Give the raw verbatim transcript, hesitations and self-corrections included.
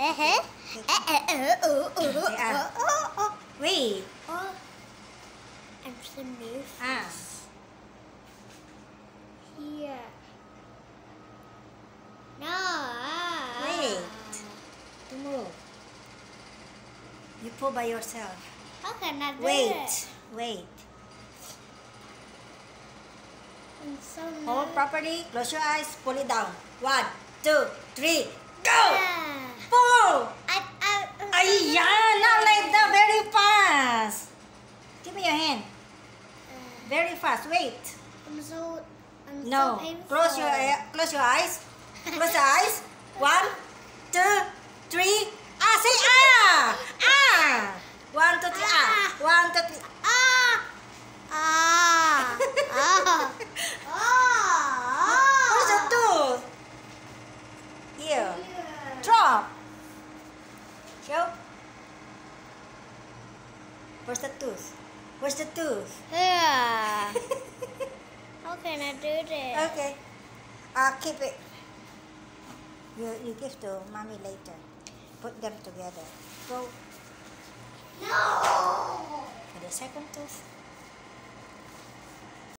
Uh-huh. Yeah. Wait. Oh, I'm so nervous. Ah. Here. No. Wait. To move. You pull by yourself. How can I do Wait. it? Wait. I'm so Hold nervous. properly. Close your eyes. Pull it down. One, two, three. Go! Ah. Pull! I, I, Ayya! Not like that. Very fast. Give me your hand. Very fast. Wait. I'm so, I'm No. so painful. Close your eye- close your eyes. Close your eyes. One, two, three. Ah, say ah! Ah! One, two, three. Ah! One, two, three. Ah! Ah! Ah! Ah! Where's the tooth? Here. Drop. Show. Where's the tooth? Where's the tooth? Yeah. How can I do this? Okay. Uh, keep it. You, you give to mommy later. Put them together. Go No! for the second tooth.